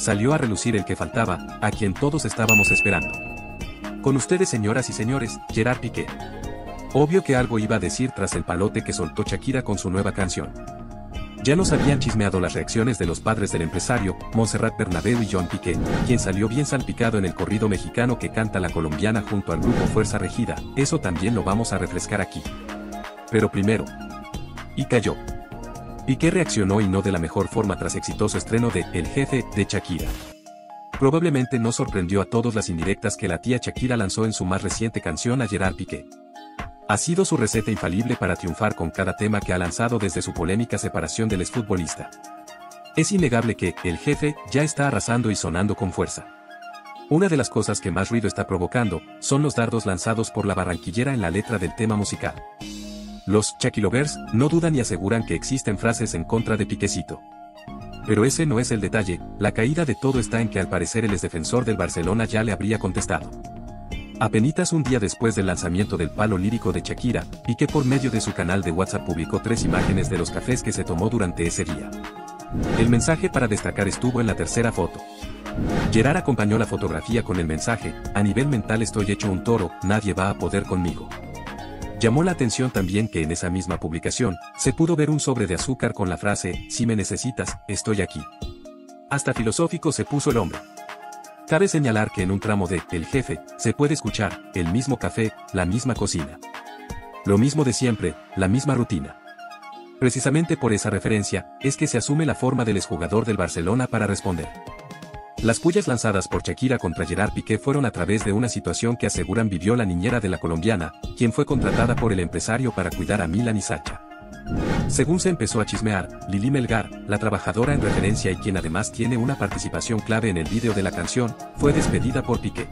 salió a relucir el que faltaba, a quien todos estábamos esperando. Con ustedes, señoras y señores, Gerard Piqué. Obvio que algo iba a decir tras el palote que soltó Shakira con su nueva canción. Ya nos habían chismeado las reacciones de los padres del empresario, Montserrat Bernabéu y Joan Piqué, quien salió bien salpicado en el corrido mexicano que canta la colombiana junto al grupo Fuerza Regida. Eso también lo vamos a refrescar aquí. Pero primero. Y cayó. Piqué reaccionó y no de la mejor forma tras exitoso estreno de El Jefe, de Shakira. Probablemente no sorprendió a todos las indirectas que la tía Shakira lanzó en su más reciente canción a Gerard Piqué. Ha sido su receta infalible para triunfar con cada tema que ha lanzado desde su polémica separación del exfutbolista. Es innegable que El Jefe ya está arrasando y sonando con fuerza. Una de las cosas que más ruido está provocando son los dardos lanzados por la barranquillera en la letra del tema musical. Los Shakilovers no dudan y aseguran que existen frases en contra de Piquécito. Pero ese no es el detalle, la caída de todo está en que al parecer el exdefensor del Barcelona ya le habría contestado. Apenitas un día después del lanzamiento del palo lírico de Shakira, Piqué por medio de su canal de WhatsApp publicó 3 imágenes de los cafés que se tomó durante ese día. El mensaje para destacar estuvo en la tercera foto. Gerard acompañó la fotografía con el mensaje: a nivel mental estoy hecho un toro, nadie va a poder conmigo. Llamó la atención también que en esa misma publicación, se pudo ver un sobre de azúcar con la frase: si me necesitas, estoy aquí. Hasta filosófico se puso el hombre. Cabe señalar que en un tramo de El Jefe, se puede escuchar, el mismo café, la misma cocina. Lo mismo de siempre, la misma rutina. Precisamente por esa referencia, es que se asume la forma del exjugador del Barcelona para responder. Las pullas lanzadas por Shakira contra Gerard Piqué fueron a través de una situación que aseguran vivió la niñera de la colombiana, quien fue contratada por el empresario para cuidar a Milan y Sacha. Según se empezó a chismear, Lili Melgar, la trabajadora en referencia y quien además tiene una participación clave en el vídeo de la canción, fue despedida por Piqué.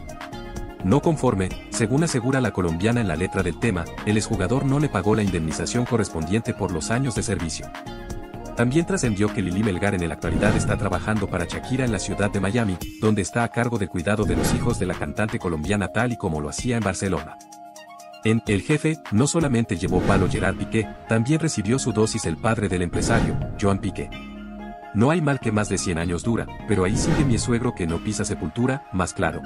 No conforme, según asegura la colombiana en la letra del tema, el exjugador no le pagó la indemnización correspondiente por los años de servicio. También trascendió que Lili Melgar en la actualidad está trabajando para Shakira en la ciudad de Miami, donde está a cargo del cuidado de los hijos de la cantante colombiana tal y como lo hacía en Barcelona. En El Jefe, no solamente llevó palo Gerard Piqué, también recibió su dosis el padre del empresario, Joan Piqué. No hay mal que más de 100 años dura, pero ahí sigue mi suegro que no pisa sepultura, más claro.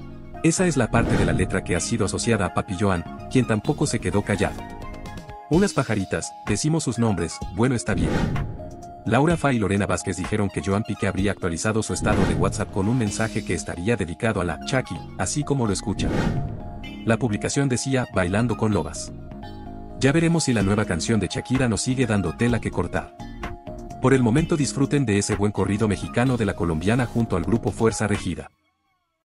Esa es la parte de la letra que ha sido asociada a Papi Joan, quien tampoco se quedó callado. Unas pajaritas, decimos sus nombres, bueno está bien. Laura Fa y Lorena Vázquez dijeron que Joan Piqué habría actualizado su estado de WhatsApp con un mensaje que estaría dedicado a la Shaki, así como lo escuchan. La publicación decía, bailando con lobas. Ya veremos si la nueva canción de Shakira nos sigue dando tela que cortar. Por el momento disfruten de ese buen corrido mexicano de la colombiana junto al grupo Fuerza Regida.